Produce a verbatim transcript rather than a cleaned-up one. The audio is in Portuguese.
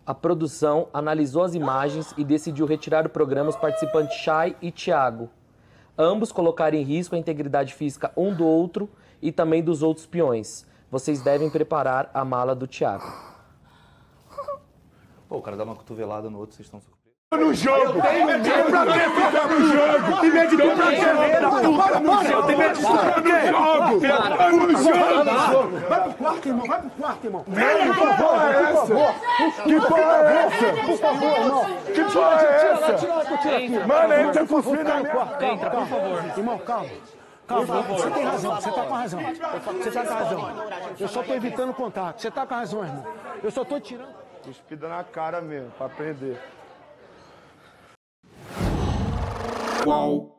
a produção analisou as imagens e decidiu retirar do programa os participantes Chay e Thiago. Ambos colocaram em risco a integridade física um do outro e também dos outros peões. Vocês devem preparar a mala do Thiago. Pô, o cara dá uma cotovelada no outro, vocês estão surpresos. No jogo! Tem medo pra quê ficar no jogo? Tem medo de tu pra quê? Para no jogo! Tem medo de tu pra quê? Para no jogo! Vai pro quarto, irmão! Vai pro quarto, irmão! Velho, que porra é essa? Que porra é essa? Por favor, irmão! Que porra é essa? Tira lá que eu tiro aqui! Mano, ele tá cuspindo na minha... Entra, por favor! Irmão, calma! Calma, você tem razão, você tá com razão. Você tá com razão. Eu só tô evitando contato. Você tá com razão, irmão. Eu só tô tirando... Cuspida na cara mesmo, pra aprender. Qual?